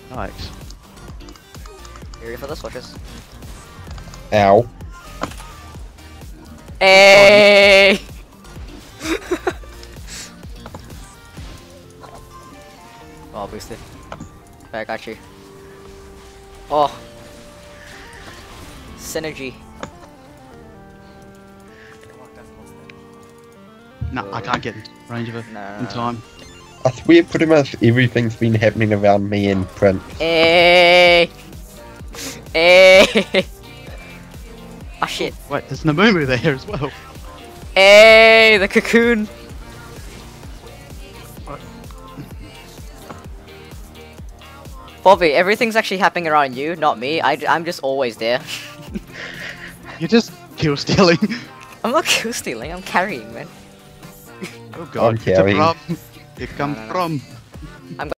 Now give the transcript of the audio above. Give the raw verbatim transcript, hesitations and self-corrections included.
Nice. You ready for the switches? Ow. Hey! Oh, boosted. I got you. Oh. Synergy. No, I can't get in range of it No. in time. I swear pretty much everything's been happening around me and Prince. Hey! Hey! Ah shit. Wait, there's Namumu there as well. Hey! The cocoon! Bobby, everything's actually happening around you, not me. I, I'm just always there. You're just kill stealing. I'm not kill stealing, I'm carrying, man. Oh god, I'm it's a carrying. problem. Here come No, no, no. from.